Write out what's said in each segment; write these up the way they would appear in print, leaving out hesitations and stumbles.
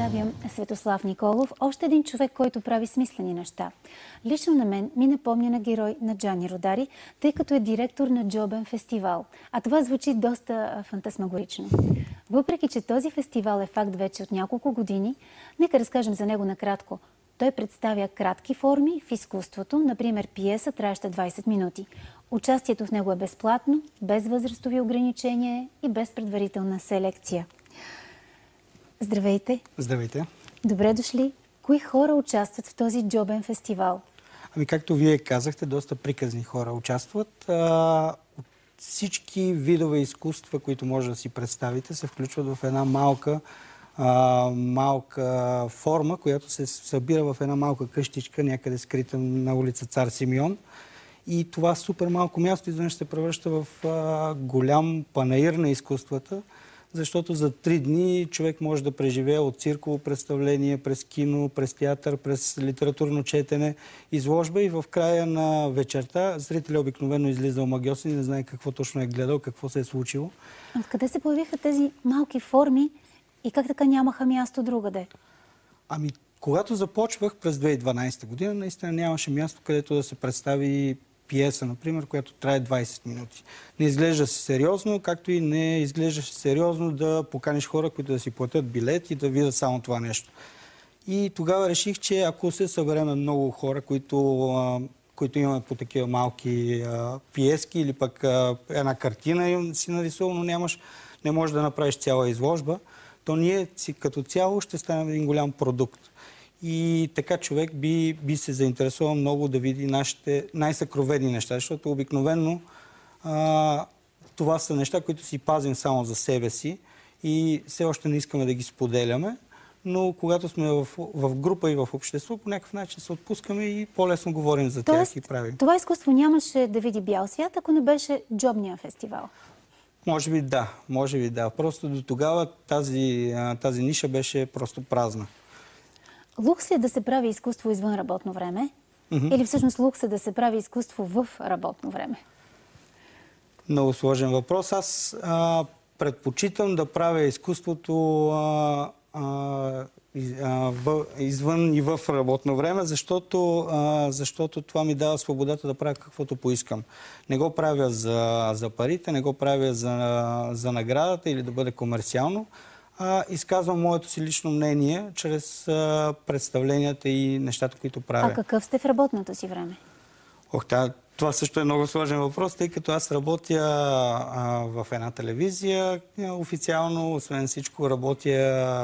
представям Светослав Николов, още един човек, който прави смислени неща. Лично на мен ми напомня на герой на Джани Родари, тъй като е директор на Джобен фестивал. А това звучи доста фантасмагорично. Въпреки че този фестивал е факт вече от няколко години, нека разкажем за него накратко. Той представя кратки форми в изкуството, например пиеса, траяща 20 минути. Участието в него е безплатно, без възрастови ограничения и без предварителна селекция. Здравейте! Здравейте! Добре дошли! Кои хора участват в този Джобен фестивал? Ами, както вие казахте, доста приказни хора участват. Всички видове изкуства, които може да си представите, се включват в една малка форма, която се събира в една малка къщичка, някъде скрита на улица Цар Симеон. И това супер малко място изведнъж се превръща в голям панаир на изкуствата, защото за 3 дни човек може да преживее от цирково представление, през кино, през театър, през литературно четене, изложба и в края на вечерта зрителя обикновено излиза омагьосан и не знае какво точно е гледал, какво се е случило. Откъде се появиха тези малки форми и как така нямаха място другаде? Ами, когато започвах през 2012 година, наистина нямаше място, където да се представи пиеса, например, която трае 20 минути. Не изглежда сериозно, както и не изглеждаше сериозно да поканиш хора, които да си платят билет и да видят само това нещо. И тогава реших, че ако се съберем много хора, които имаме по такива малки пиески или пък една картина си нарисувал, но не можеш да направиш цяла изложба, то ние като цяло ще станем един голям продукт. И така човек би се заинтересувал много да види нашите най-съкровени неща, защото обикновено това са неща, които си пазим само за себе си и все още не искаме да ги споделяме, но когато сме в група и в общество, по някакъв начин се отпускаме и по-лесно говорим за тях и правим. Това изкуство нямаше да види бял свят, ако не беше Джобния фестивал. Може би да. Просто до тогава тази ниша беше просто празна. Лукс ли е да се прави изкуство извън работно време? Или всъщност лукс е да се прави изкуство в работно време? Много сложен въпрос. Аз предпочитам да правя изкуството извън и в работно време, защото това ми дава свободата да правя каквото поискам. Не го правя за парите, не го правя за наградата или да бъде комерциално. Изказвам моето си лично мнение чрез представленията и нещата, които правя. А какъв сте в работното си време? Това също е много сложен въпрос, тъй като аз работя в една телевизия официално, освен всичко работя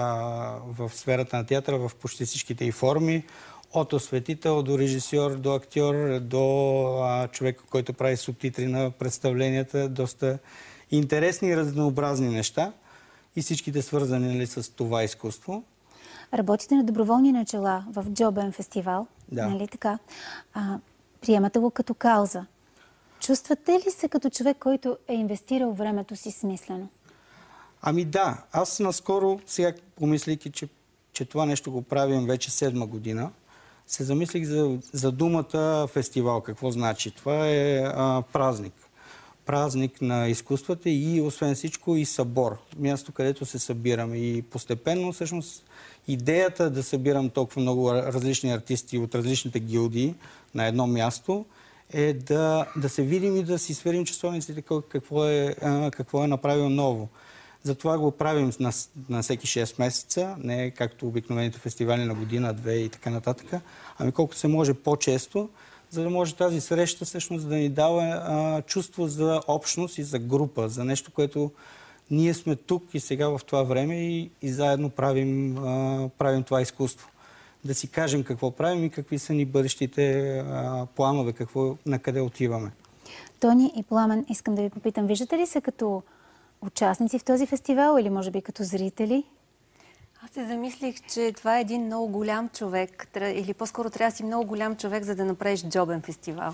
в сферата на театъра в почти всичките й форми. От осветител до режисьор, до актьор, до човек, който прави субтитри на представленията. Доста интересни и разнообразни неща. И всичките свързани с това изкуство. Работите на доброволни начала в Джобен фестивал, да. Нали така? Приемате го като кауза. Чувствате ли се като човек, който е инвестирал времето си смислено? Ами да. Аз наскоро, сега помислейки, че това нещо го правим вече 7-ма година, се замислих за думата фестивал. Какво значи? Това е празник. Празник на изкуствата и освен всичко и събор. Място, където се събираме. И постепенно, всъщност, идеята да събирам толкова много различни артисти от различните гилдии на едно място е да се видим и да си сверим часовниците какво е направил ново. Затова го правим на всеки 6 месеца, не както обикновените фестивали на година, 2 и така нататък, ами колкото се може по-често, за да може тази среща всъщност да ни дава чувство за общност и за група, за нещо, което ние сме тук и сега в това време и заедно правим това изкуство. Да си кажем какво правим и какви са ни бъдещите планове, на къде отиваме. Тони и Пламен, искам да ви попитам, виждате ли се като участници в този фестивал или може би като зрители? Аз се замислих, че това е един много голям човек, или по-скоро трябва да си много голям човек, за да направиш Джобен фестивал.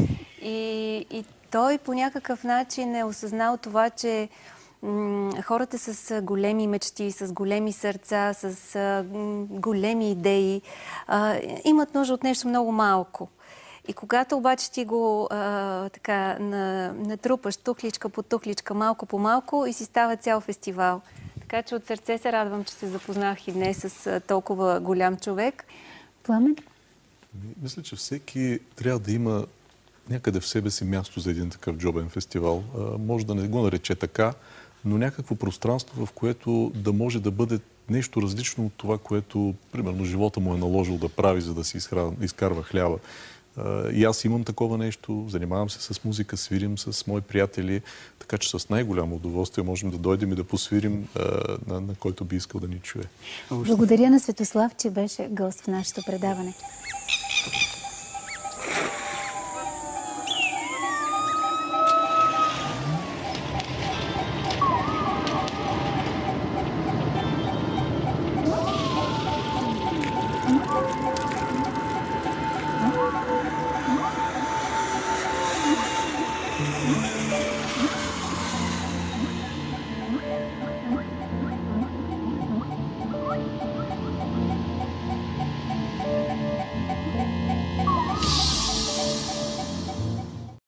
И той по някакъв начин е осъзнал това, че хората с големи мечти, с големи сърца, с големи идеи имат нужда от нещо много малко. И когато обаче ти го натрупаш тухличка по тухличка, малко по малко и си става цял фестивал. Така че от сърце се радвам, че се запознах и днес с толкова голям човек. Пламен? Мисля, че всеки трябва да има някъде в себе си място за един такъв джобен фестивал. Може да не го нарече така, но някакво пространство, в което да може да бъде нещо различно от това, което, примерно, живота му е наложил да прави, за да си изкарва хляба. И аз имам такова нещо, занимавам се с музика, свирим с мои приятели, така че с най-голямо удоволствие можем да дойдем и да посвирим на който би искал да ни чуе. Благодаря на Светослав, че беше гост в нашето предаване.